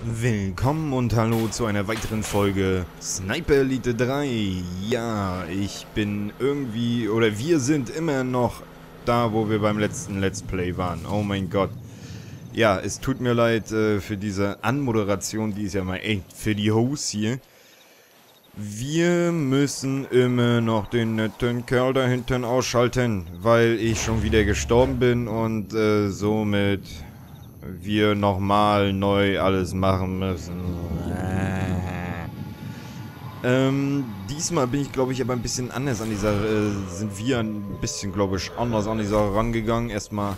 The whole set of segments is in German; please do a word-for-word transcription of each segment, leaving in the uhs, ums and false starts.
Willkommen und hallo zu einer weiteren Folge Sniper Elite drei. Ja, ich bin irgendwie, oder wir sind immer noch da, wo wir beim letzten Let's Play waren. Oh mein Gott. Ja, es tut mir leid äh, für diese Anmoderation, die ist ja mal echt für die Hosts hier. Wir müssen immer noch den netten Kerl da hinten ausschalten, weil ich schon wieder gestorben bin und äh, somit wir nochmal neu alles machen müssen. Ähm, diesmal bin ich, glaube ich, aber ein bisschen anders an die Sache, äh, sind wir ein bisschen, glaube ich, anders an die Sache rangegangen. Erstmal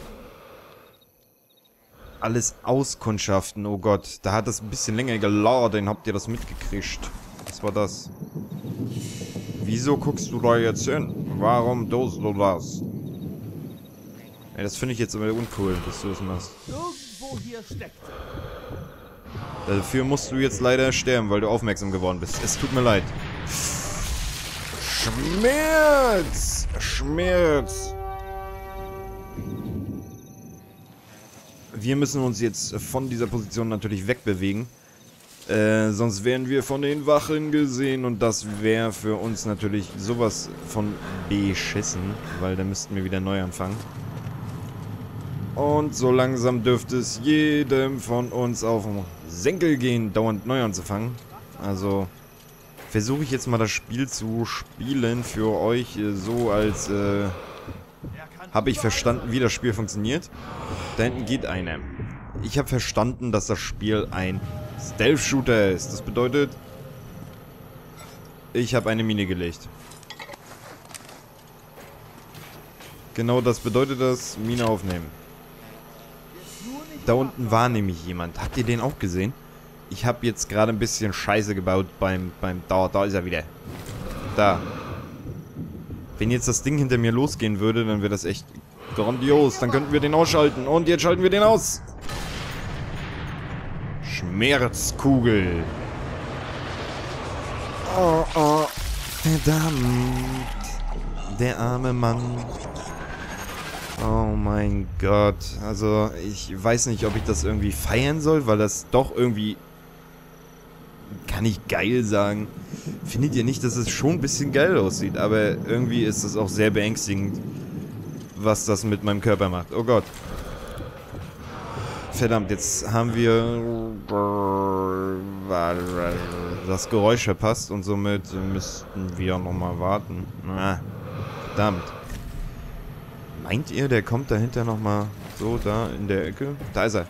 alles auskundschaften, oh Gott, da hat das ein bisschen länger geladen, habt ihr das mitgekriegt? Was war das? Wieso guckst du da jetzt hin? Warum tust du das? Ey, das finde ich jetzt immer uncool, dass du das machst. Irgendwo hier steckt. Dafür musst du jetzt leider sterben, weil du aufmerksam geworden bist. Es tut mir leid. Schmerz! Schmerz! Wir müssen uns jetzt von dieser Position natürlich wegbewegen. Äh, sonst wären wir von den Wachen gesehen und das wäre für uns natürlich sowas von beschissen, weil da müssten wir wieder neu anfangen. Und so langsam dürfte es jedem von uns auf den Senkel gehen, dauernd neu anzufangen. Also versuche ich jetzt mal das Spiel zu spielen für euch, äh, so als äh, habe ich verstanden, wie das Spiel funktioniert. Da hinten geht einer. Ich habe verstanden, dass das Spiel ein Stealth-Shooter ist. Das bedeutet, ich habe eine Mine gelegt. Genau das bedeutet das, Mine aufnehmen. Da unten war nämlich jemand. Habt ihr den auch gesehen? Ich habe jetzt gerade ein bisschen Scheiße gebaut beim... beim da, da ist er wieder. Da. Wenn jetzt das Ding hinter mir losgehen würde, dann wäre das echt grandios. Dann könnten wir den ausschalten. Und jetzt schalten wir den aus. Schmerzkugel. Oh, oh. Verdammt. Der arme Mann. Oh mein Gott. Also, ich weiß nicht, ob ich das irgendwie feiern soll, weil das doch irgendwie... Kann ich geil sagen. Findet ihr nicht, dass es schon ein bisschen geil aussieht? Aber irgendwie ist es auch sehr beängstigend, was das mit meinem Körper macht. Oh Gott. Verdammt, jetzt haben wir das Geräusch verpasst und somit müssten wir nochmal warten. Ah, verdammt. Meint ihr, der kommt dahinter nochmal so da in der Ecke? Da ist er.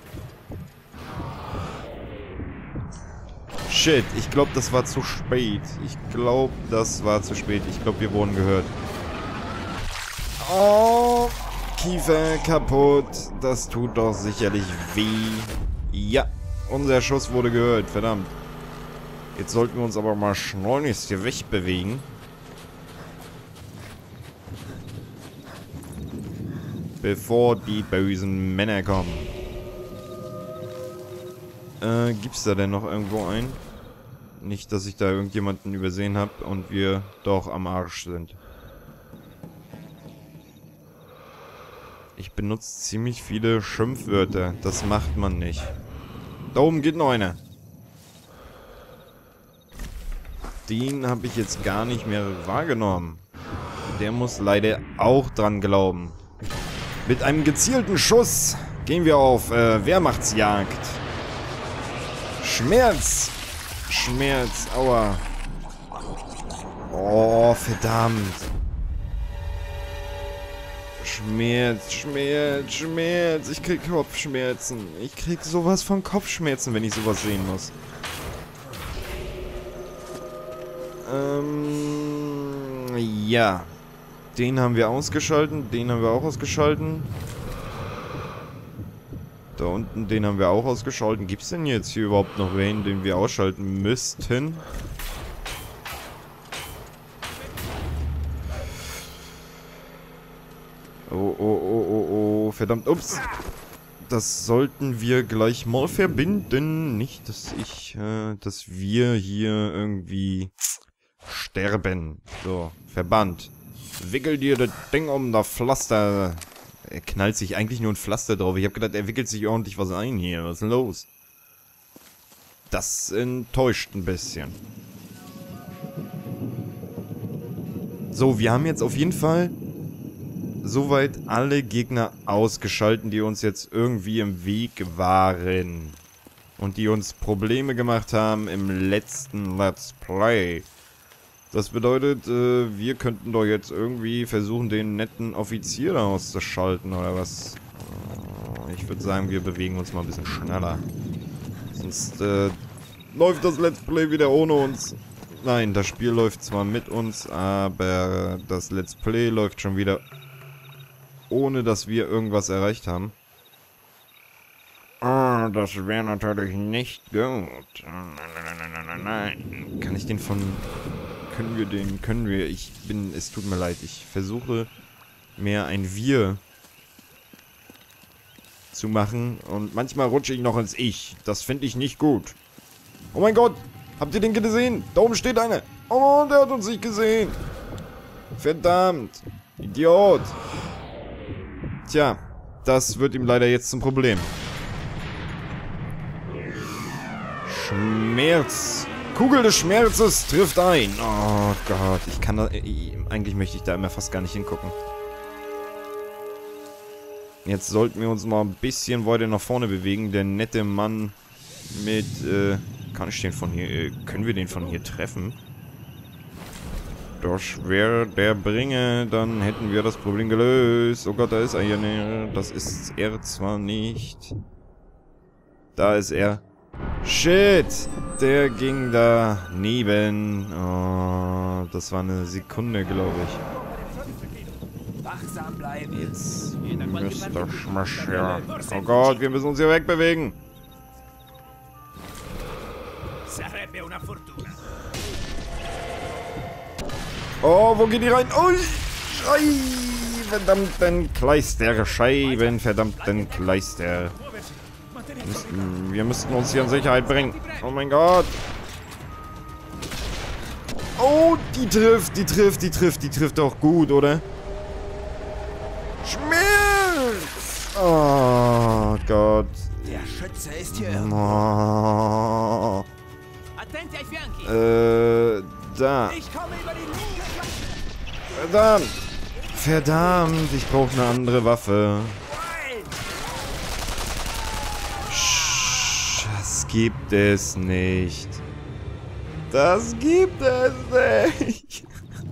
Shit, ich glaube, das war zu spät. Ich glaube, das war zu spät. Ich glaube, wir wurden gehört. Oh, Kiefer kaputt. Das tut doch sicherlich weh. Ja, unser Schuss wurde gehört. Verdammt. Jetzt sollten wir uns aber mal schleunigst hier wegbewegen. Bevor die bösen Männer kommen. Äh, gibt's da denn noch irgendwo einen? Nicht, dass ich da irgendjemanden übersehen habe und wir doch am Arsch sind. Ich benutze ziemlich viele Schimpfwörter. Das macht man nicht. Da oben geht noch einer. Den habe ich jetzt gar nicht mehr wahrgenommen. Der muss leider auch dran glauben. Mit einem gezielten Schuss gehen wir auf äh, Wehrmachtsjagd. Schmerz! Schmerz, aua. Oh, verdammt. Schmerz, Schmerz, Schmerz. Ich krieg Kopfschmerzen. Ich krieg sowas von Kopfschmerzen, wenn ich sowas sehen muss. Ähm, ja. Den haben wir ausgeschalten, den haben wir auch ausgeschalten. Da unten, den haben wir auch ausgeschalten. Gibt es denn jetzt hier überhaupt noch wen, den wir ausschalten müssten? Oh, oh, oh, oh, oh, verdammt, ups. Das sollten wir gleich mal verbinden. Nicht, dass ich, äh, dass wir hier irgendwie sterben. So, verbannt. Wickel dir das Ding um das Pflaster. Er knallt sich eigentlich nur ein Pflaster drauf. Ich habe gedacht, er wickelt sich ordentlich was ein hier. Was ist denn los? Das enttäuscht ein bisschen. So, wir haben jetzt auf jeden Fall soweit alle Gegner ausgeschalten, die uns jetzt irgendwie im Weg waren. Und die uns Probleme gemacht haben im letzten Let's Play. Das bedeutet, äh, wir könnten doch jetzt irgendwie versuchen, den netten Offizier da auszuschalten, oder was? Ich würde sagen, wir bewegen uns mal ein bisschen schneller. Sonst äh, läuft das Let's Play wieder ohne uns. Nein, das Spiel läuft zwar mit uns, aber das Let's Play läuft schon wieder ohne, dass wir irgendwas erreicht haben. Oh, das wäre natürlich nicht gut. Nein, nein, nein, nein, nein, nein. Kann ich den von... Können wir den... Können wir... Ich bin... Es tut mir leid. Ich versuche mehr ein Wir zu machen. Und manchmal rutsche ich noch ins Ich. Das finde ich nicht gut. Oh mein Gott! Habt ihr den gesehen? Da oben steht einer. Oh, der hat uns nicht gesehen. Verdammt. Idiot. Tja, das wird ihm leider jetzt zum Problem. Schmerz. Kugel des Schmerzes trifft ein. Oh Gott, ich kann da... Eigentlich möchte ich da immer fast gar nicht hingucken. Jetzt sollten wir uns mal ein bisschen weiter nach vorne bewegen. Der nette Mann mit... Äh, kann ich den von hier... Äh, können wir den von hier treffen? Das wäre der Bringer. Dann hätten wir das Problem gelöst. Oh Gott, da ist er ja nicht. Das ist er zwar nicht. Da ist er. Shit! Der ging da neben. Oh, das war eine Sekunde, glaube ich. Wachsam bleiben. Jetzt Mister Schmasch, ja. Oh Gott, wir müssen uns hier wegbewegen. Oh, wo geht die rein? Oh, Schei, verdammten Kleister, Scheiben, verdammten Kleister. Müssten, wir müssten uns hier in Sicherheit bringen. Oh mein Gott. Oh, die trifft, die trifft, die trifft, die trifft auch gut, oder? Schmerz! Oh Gott. Der Schütze ist hier irgendwo. Oh. Attenti ai fianchi. Äh, da. Ich komme über die Linie. Verdammt. Verdammt, ich brauche eine andere Waffe. Das gibt es nicht. Das gibt es nicht.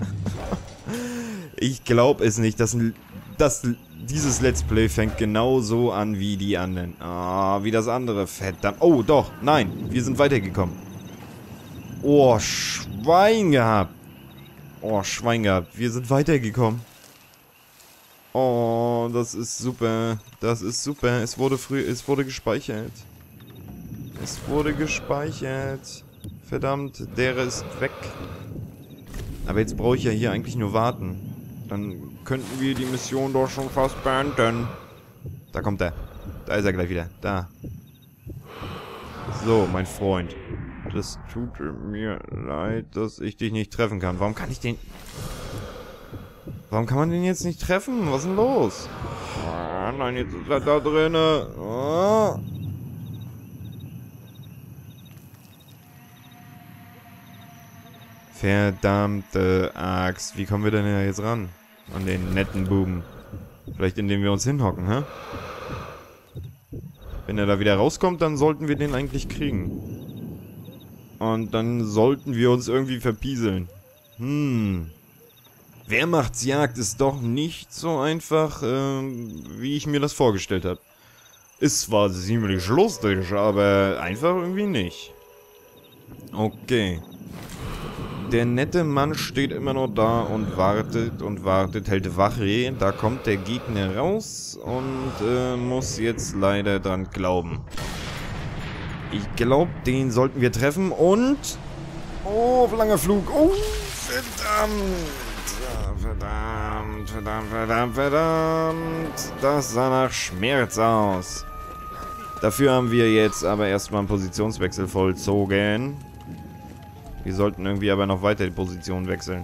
Ich glaube es nicht. Das, das, dieses Let's Play fängt genauso an wie die anderen. Ah, wie das andere. Verdammt. Oh, doch. Nein. Wir sind weitergekommen. Oh, Schwein gehabt. Oh, Schwein gehabt. Wir sind weitergekommen. Oh, das ist super. Das ist super. Es wurde früh, es wurde gespeichert. Es wurde gespeichert. Verdammt, der ist weg. Aber jetzt brauche ich ja hier eigentlich nur warten. Dann könnten wir die Mission doch schon fast beenden. Da kommt er. Da ist er gleich wieder. Da. So, mein Freund. Das tut mir leid, dass ich dich nicht treffen kann. Warum kann ich den... Warum kann man den jetzt nicht treffen? Was ist denn los? Oh, nein, jetzt ist er da drinnen. Oh. Verdammte Axt. Wie kommen wir denn da jetzt ran? An den netten Buben. Vielleicht indem wir uns hinhocken, hä? Wenn er da wieder rauskommt, dann sollten wir den eigentlich kriegen. Und dann sollten wir uns irgendwie verpieseln. Hm. Wehrmachtsjagd ist doch nicht so einfach, ähm, wie ich mir das vorgestellt habe. Ist zwar ziemlich lustig, aber einfach irgendwie nicht. Okay. Der nette Mann steht immer noch da und wartet und wartet, hält Wache. Da kommt der Gegner raus und äh, muss jetzt leider dran glauben. Ich glaube, den sollten wir treffen und... Oh, auf langer Flug. Oh, verdammt. Verdammt, verdammt, verdammt, verdammt. Das sah nach Schmerz aus. Dafür haben wir jetzt aber erstmal einen Positionswechsel vollzogen. Wir sollten irgendwie aber noch weiter die Position wechseln.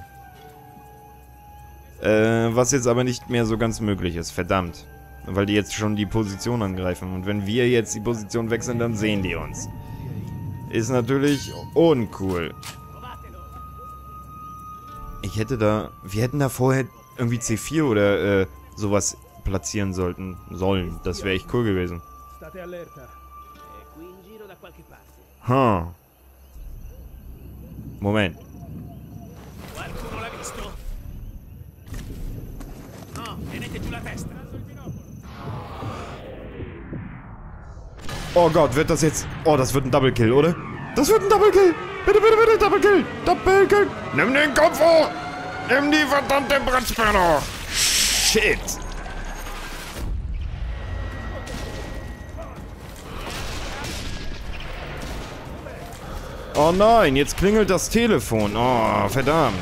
Äh, was jetzt aber nicht mehr so ganz möglich ist. Verdammt. Weil die jetzt schon die Position angreifen. Und wenn wir jetzt die Position wechseln, dann sehen die uns. Ist natürlich uncool. Ich hätte da... Wir hätten da vorher irgendwie C vier oder äh, sowas platzieren sollten, sollen. Das wäre echt cool gewesen. Hm. Moment. Oh Gott, wird das jetzt... Oh, das wird ein Double Kill, oder? Das wird ein Double Kill! Bitte, bitte, bitte, Double Kill! Double Kill! Nimm den Kopf hoch! Nimm die verdammte Bratspfanne hoch! Shit! Oh nein, jetzt klingelt das Telefon. Oh, verdammt.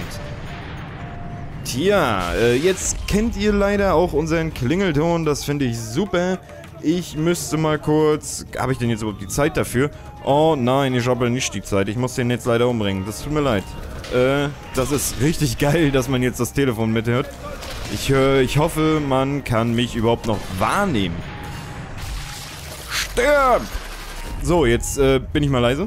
Tja, äh, jetzt kennt ihr leider auch unseren Klingelton. Das finde ich super. Ich müsste mal kurz... Habe ich denn jetzt überhaupt die Zeit dafür? Oh nein, ich habe nicht die Zeit. Ich muss den jetzt leider umbringen. Das tut mir leid. Äh, das ist richtig geil, dass man jetzt das Telefon mithört. Ich höre, ich hoffe, man kann mich überhaupt noch wahrnehmen. Stirb! So, jetzt äh, bin ich mal leise.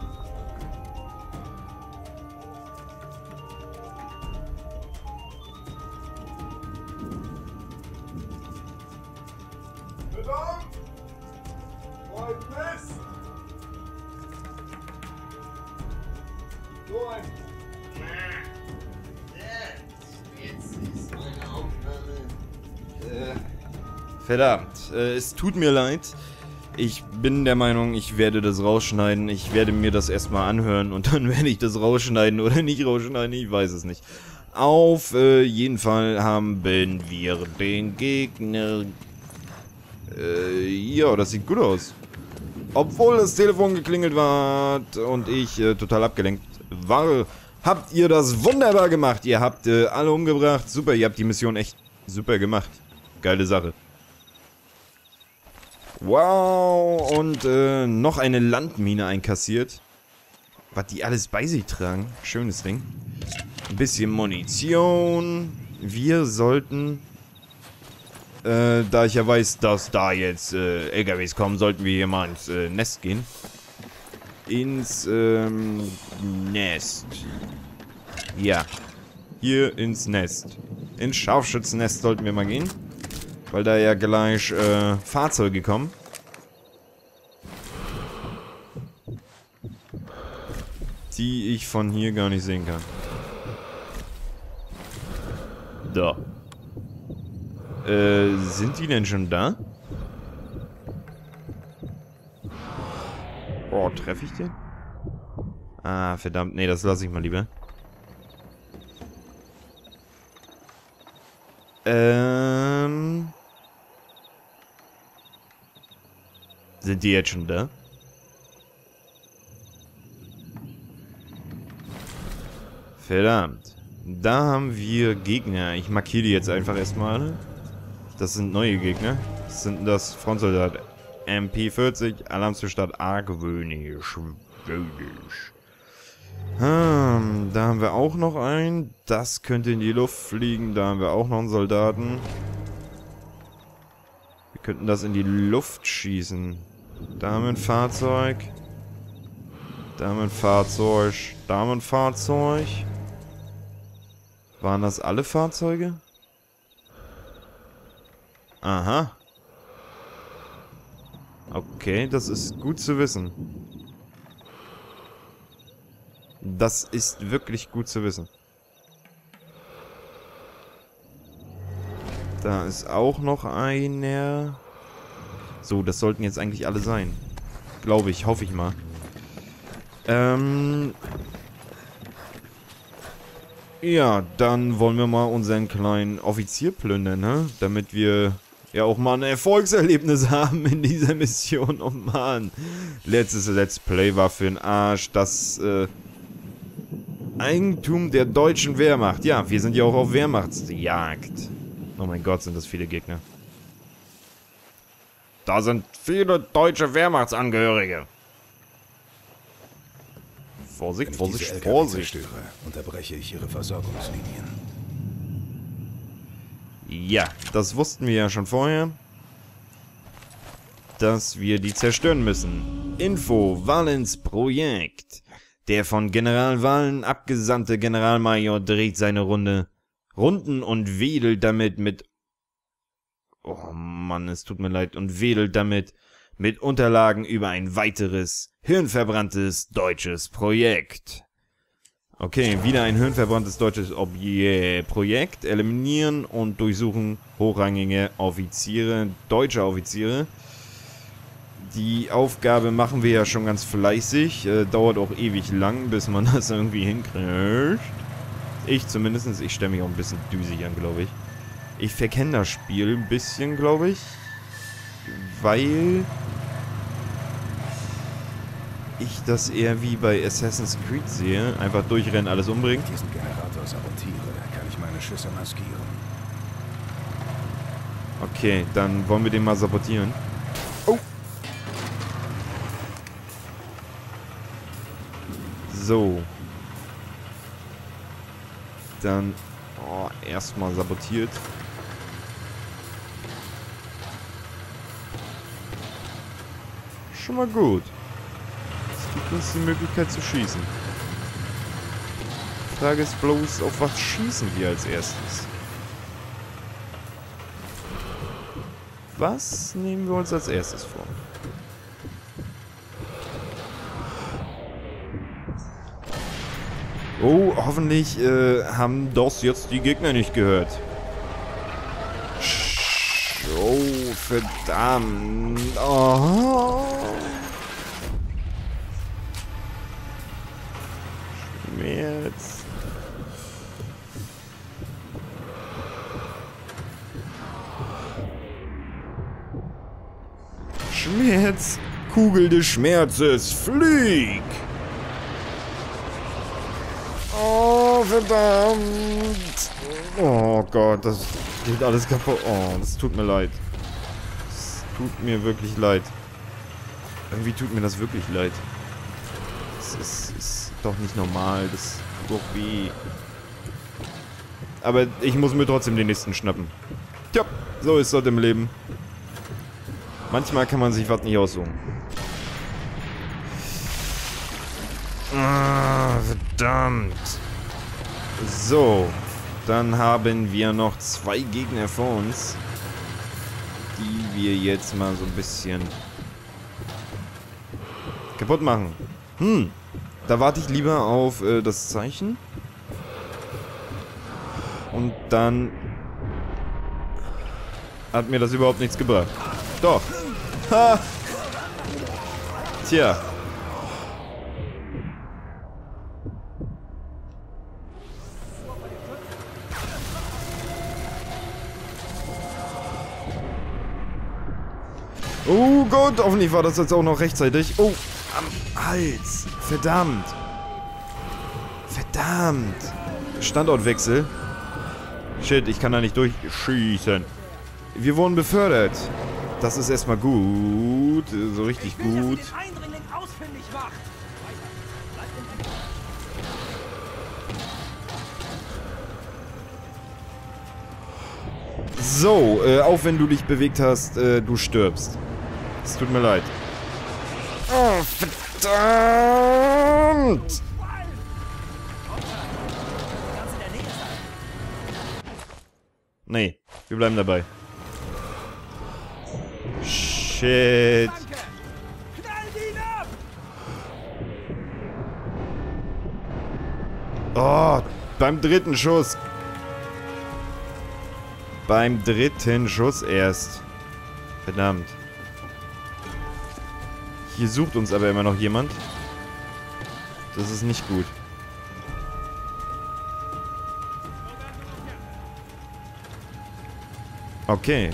Verdammt, äh, es tut mir leid. Ich bin der Meinung, ich werde das rausschneiden. Ich werde mir das erstmal anhören und dann werde ich das rausschneiden oder nicht rausschneiden, ich weiß es nicht. Auf äh, jeden Fall haben wir den Gegner... Äh, ja, das sieht gut aus. Obwohl das Telefon geklingelt war und ich äh, total abgelenkt war, habt ihr das wunderbar gemacht. Ihr habt äh, alle umgebracht. Super, ihr habt die Mission echt super gemacht. Geile Sache. Wow, und äh, noch eine Landmine einkassiert. Was die alles bei sich tragen. Schönes Ding. Ein bisschen Munition. Wir sollten, äh, da ich ja weiß, dass da jetzt äh, L K Ws kommen, sollten wir hier mal ins äh, Nest gehen. Ins ähm, Nest. Ja. Hier ins Nest. Ins Scharfschützennest sollten wir mal gehen. Weil da ja gleich äh, Fahrzeuge kommen. Die ich von hier gar nicht sehen kann. Da. Äh, sind die denn schon da? Oh, treffe ich den? Ah, verdammt. Nee, das lasse ich mal lieber. Ähm... Sind die jetzt schon da? Verdammt. Da haben wir Gegner. Ich markiere die jetzt einfach erstmal. Das sind neue Gegner. Das sind das Frontsoldat M P vierzig. Alarmzustand argwöhnisch. Hm, da haben wir auch noch einen. Das könnte in die Luft fliegen. Da haben wir auch noch einen Soldaten. Wir könnten das in die Luft schießen. Da haben wir ein Fahrzeug. Da haben wir ein Fahrzeug. Da haben wir ein Fahrzeug. Waren das alle Fahrzeuge? Aha. Okay, das ist gut zu wissen. Das ist wirklich gut zu wissen. Da ist auch noch einer. So, das sollten jetzt eigentlich alle sein. Glaube ich, hoffe ich mal. Ähm... Ja, dann wollen wir mal unseren kleinen Offizier plündern, ne? Damit wir ja auch mal ein Erfolgserlebnis haben in dieser Mission. Oh Mann. Letztes Let's Play war für den Arsch. Das, äh... Eigentum der deutschen Wehrmacht. Ja, wir sind ja auch auf Wehrmachtsjagd. Oh mein Gott, sind das viele Gegner. Da sind viele deutsche Wehrmachtsangehörige. Vorsicht, Vorsicht, Vorsicht. Störe, unterbreche ich ihre Versorgungslinien. Ja, das wussten wir ja schon vorher. dass wir die zerstören müssen. Info, Valens Projekt. Der von General Valen abgesandte Generalmajor dreht seine Runde, Runden und wedelt damit mit... Oh Mann, es tut mir leid. Und wedelt damit mit Unterlagen über ein weiteres, hirnverbranntes deutsches Projekt. Okay, wieder ein hirnverbranntes deutsches Obje Projekt. Eliminieren und durchsuchen hochrangige Offiziere, deutsche Offiziere. Die Aufgabe machen wir ja schon ganz fleißig. Äh, dauert auch ewig lang, bis man das irgendwie hinkriegt. Ich zumindest. Ich stelle mich auch ein bisschen düsig an, glaube ich. Ich verkenne das Spiel ein bisschen, glaube ich. Weil ich das eher wie bei Assassin's Creed sehe. Einfach durchrennen, alles umbringen. Diesen Generator sabotiere, kann ich meine Schüsse maskieren. Okay, dann wollen wir den mal sabotieren. Oh! So. Dann... Oh, erstmal sabotiert. Schon mal gut. Es gibt uns die Möglichkeit zu schießen. Die Frage ist bloß, auf was schießen wir als erstes? Was nehmen wir uns als erstes vor? Oh, hoffentlich äh, haben das jetzt die Gegner nicht gehört. Oh, verdammt. Oh. Schmerz. Schmerz. Kugel des Schmerzes. Flieg. Oh, verdammt. Oh Gott, das geht alles kaputt. Oh, das tut mir leid. Das tut mir wirklich leid. Irgendwie tut mir das wirklich leid. Das ist, ist doch nicht normal. Das tut doch weh. Aber ich muss mir trotzdem den nächsten schnappen. Tja, so ist das im Leben. Manchmal kann man sich was nicht aussuchen. Ah, verdammt. So, dann haben wir noch zwei Gegner vor uns, die wir jetzt mal so ein bisschen kaputt machen. Hm, da warte ich lieber auf äh, das Zeichen. Und dann hat mir das überhaupt nichts gebracht. Doch. Ha! Tja. Oh Gott, hoffentlich war das jetzt auch noch rechtzeitig. Oh, am Hals. Verdammt. Verdammt. Standortwechsel. Shit, ich kann da nicht durchschießen. Wir wurden befördert. Das ist erstmal gut. So richtig gut. So, äh, auch wenn du dich bewegt hast, äh, du stirbst. Es tut mir leid. Oh, verdammt! Nee, wir bleiben dabei. Shit. Oh, beim dritten Schuss. Beim dritten Schuss erst. Verdammt. Hier sucht uns aber immer noch jemand. Das ist nicht gut. Okay.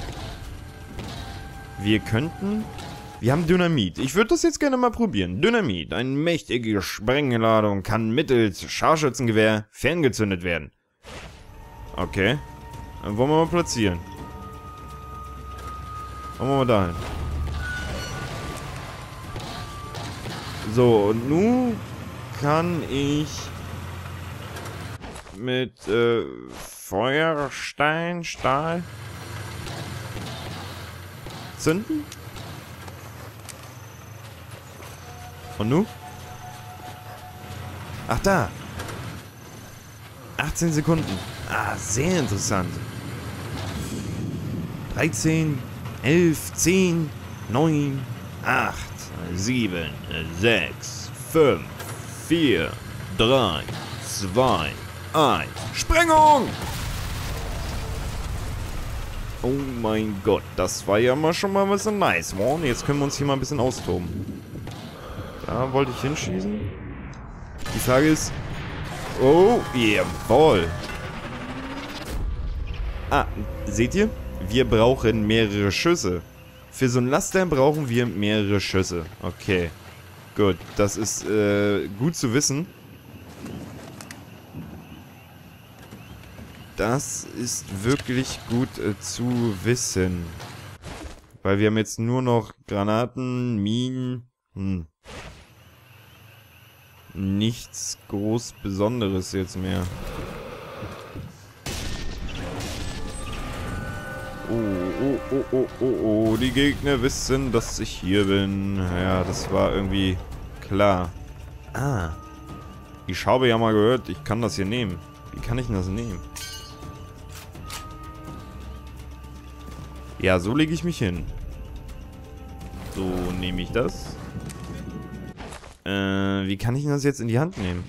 Wir könnten... Wir haben Dynamit. Ich würde das jetzt gerne mal probieren. Dynamit. Eine mächtige Sprengladung kann mittels Scharfschützengewehr ferngezündet werden. Okay. Dann wollen wir mal platzieren. Wollen wir mal dahin. So, und nun kann ich mit äh, Feuerstein, Stahl zünden? Und nu? Ach, da. achtzehn Sekunden. Ah, sehr interessant. dreizehn, elf, zehn, neun, acht, sieben, sechs, fünf, vier, drei, zwei, eins. Sprengung! Oh mein Gott, das war ja mal schon mal ein bisschen nice, wow. Jetzt können wir uns hier mal ein bisschen austoben. Da wollte ich hinschießen. Die Frage ist... Oh, jawohl. Ah, seht ihr? Wir brauchen mehrere Schüsse. Für so ein Laster brauchen wir mehrere Schüsse. Okay. Gut, das ist äh, gut zu wissen. Das ist wirklich gut äh, zu wissen. Weil wir haben jetzt nur noch Granaten, Minen. Hm. Nichts groß Besonderes jetzt mehr. Oh, oh, oh, oh, oh, oh. Die Gegner wissen, dass ich hier bin. Ja, das war irgendwie klar. Ah. Ich habe ja mal gehört, ich kann das hier nehmen. Wie kann ich denn das nehmen? Ja, so lege ich mich hin. So nehme ich das. Äh, wie kann ich denn das jetzt in die Hand nehmen?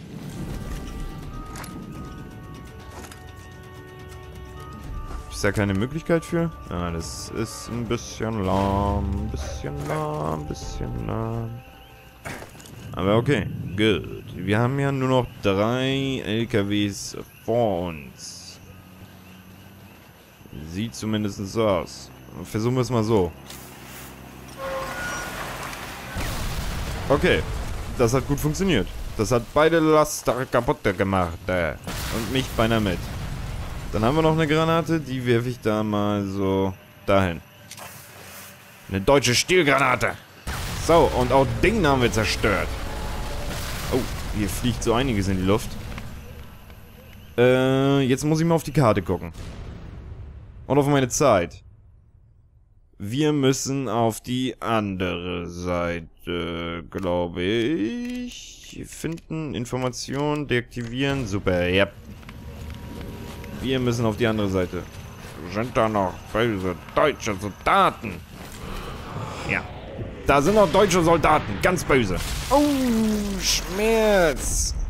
Ist da keine Möglichkeit für? Ah, das ist ein bisschen lahm, ein bisschen lahm, ein bisschen lahm. Aber okay, gut. Wir haben ja nur noch drei L K Ws vor uns. Sieht zumindest so aus. Versuchen wir es mal so. Okay, das hat gut funktioniert. Das hat beide Laster kaputt gemacht. Äh, und mich beinahe mit. Dann haben wir noch eine Granate, die werfe ich da mal so dahin. Eine deutsche Stielgranate. So, und auch den haben wir zerstört. Oh, hier fliegt so einiges in die Luft. Äh, jetzt muss ich mal auf die Karte gucken. Und auf meine Zeit. Wir müssen auf die andere Seite, glaube ich. Finden, Informationen, deaktivieren. Super, ja. Wir müssen auf die andere Seite. Sind da noch böse deutsche Soldaten? Ja. Da sind noch deutsche Soldaten. Ganz böse. Oh, Schmerz.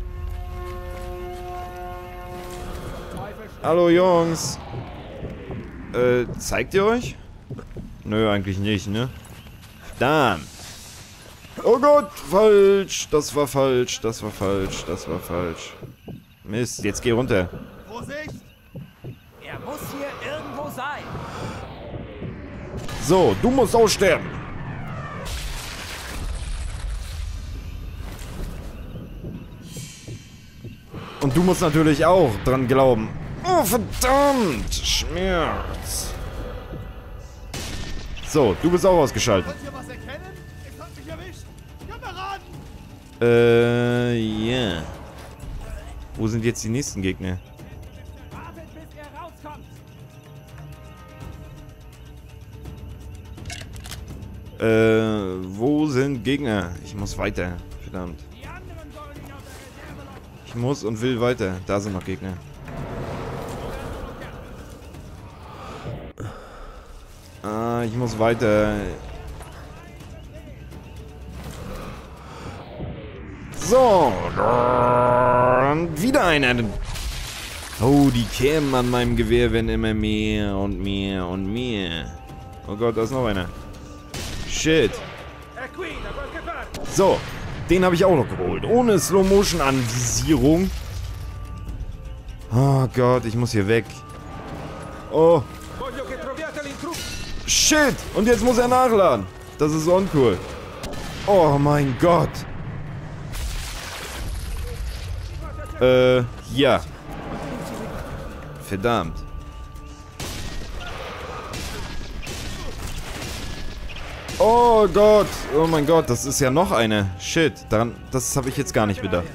Hallo, Jungs. Äh, zeigt ihr euch? Nö, eigentlich nicht, ne? Verdammt. Oh Gott, falsch. Das war falsch, das war falsch, das war falsch. Mist, jetzt geh runter. Vorsicht! Er muss hier irgendwo sein. So, du musst auch sterben. Und du musst natürlich auch dran glauben. Oh, verdammt! Schmerz. So, du bist auch ausgeschaltet. Wollt ihr was erkennen? Ich hab mich erwischt. Kameraden! Äh, ja. Yeah. Wo sind jetzt die nächsten Gegner? Wartet, bis er rauskommt. Äh, wo sind Gegner? Ich muss weiter. Verdammt. Die anderen sollen ihn aus der Reserve locken. Ich muss und will weiter. Da sind noch Gegner. Ah, ich muss weiter. So. Und wieder einer. Oh, die Kämen an meinem Gewehr werden immer mehr und mehr und mehr. Oh Gott, da ist noch einer. Shit. So, den habe ich auch noch geholt. Ohne Slow-Motion-Anvisierung. Oh Gott, ich muss hier weg. Oh. Shit! Und jetzt muss er nachladen. Das ist uncool. Oh mein Gott. Äh, ja. Verdammt. Oh Gott. Oh mein Gott, das ist ja noch eine. Shit, daran, das habe ich jetzt gar nicht bedacht.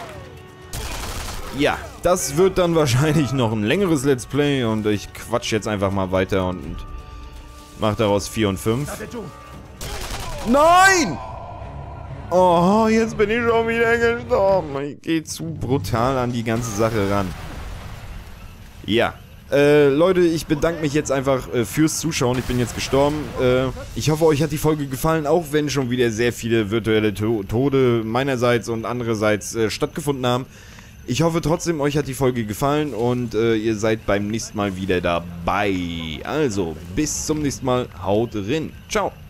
Ja, das wird dann wahrscheinlich noch ein längeres Let's Play und ich quatsch jetzt einfach mal weiter und mach daraus vier und fünf. Nein! Oh, jetzt bin ich schon wieder gestorben. Ich gehe zu brutal an die ganze Sache ran. Ja. Äh, Leute, ich bedanke mich jetzt einfach äh, fürs Zuschauen. Ich bin jetzt gestorben. Äh, ich hoffe, euch hat die Folge gefallen, auch wenn schon wieder sehr viele virtuelle to Tode meinerseits und andererseits äh, stattgefunden haben. Ich hoffe trotzdem, euch hat die Folge gefallen und äh, ihr seid beim nächsten Mal wieder dabei. Also, bis zum nächsten Mal. Haut rein. Ciao.